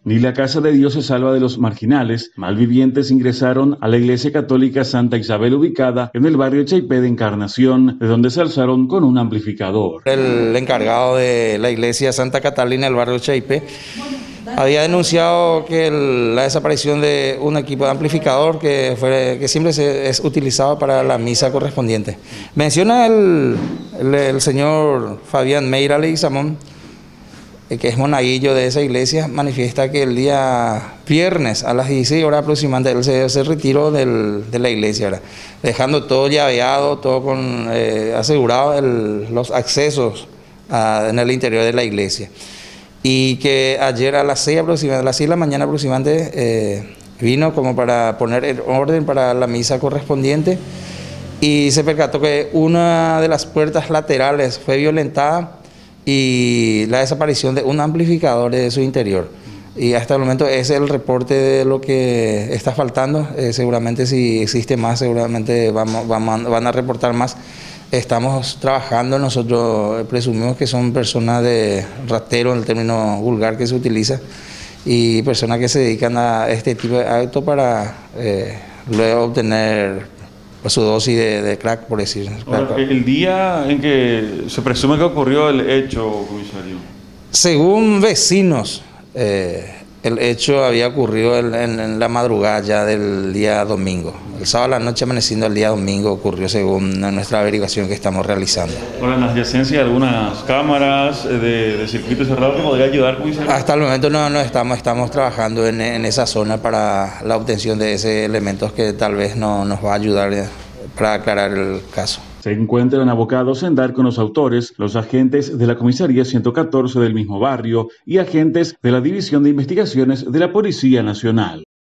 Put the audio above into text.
Ni la Casa de Dios se salva de los marginales. Malvivientes ingresaron a la Iglesia Católica Santa Isabel, ubicada en el barrio Chaipé de Encarnación, de donde se alzaron con un amplificador. El encargado de la Iglesia Santa Catalina del barrio Chaipé había denunciado que la desaparición de un equipo de amplificador que siempre es utilizado para la misa correspondiente. Menciona el señor Fabián Meira Leguizamón, que es monaguillo de esa iglesia, manifiesta que el día viernes a las 16 horas aproximadamente él se retiró de la iglesia, ¿verdad? Dejando todo llaveado, todo con asegurado los accesos en el interior de la iglesia. Y que ayer a las 6 de la mañana aproximadamente vino como para poner en orden para la misa correspondiente y se percató que una de las puertas laterales fue violentada y la desaparición de un amplificador de su interior. Y hasta el momento ese es el reporte de lo que está faltando. Seguramente si existe más, seguramente van a reportar más. Estamos trabajando, nosotros presumimos que son personas de ratero, en el término vulgar que se utiliza, y personas que se dedican a este tipo de actos para luego obtener su dosis de crack, por decir. Ahora, el día en que se presume que ocurrió el hecho, comisario. Según vecinos, el hecho había ocurrido en la madrugada ya del día domingo. El sábado a la noche amaneciendo el día domingo ocurrió según nuestra averiguación que estamos realizando. Ahora, en la adyacencia hay algunas cámaras de circuito cerrado que podría ayudar, comisario. Hasta el momento no estamos trabajando en esa zona para la obtención de ese elementos que tal vez nos va a ayudar para aclarar el caso. Se encuentran abocados en dar con los autores, los agentes de la Comisaría 114 del mismo barrio y agentes de la División de Investigaciones de la Policía Nacional.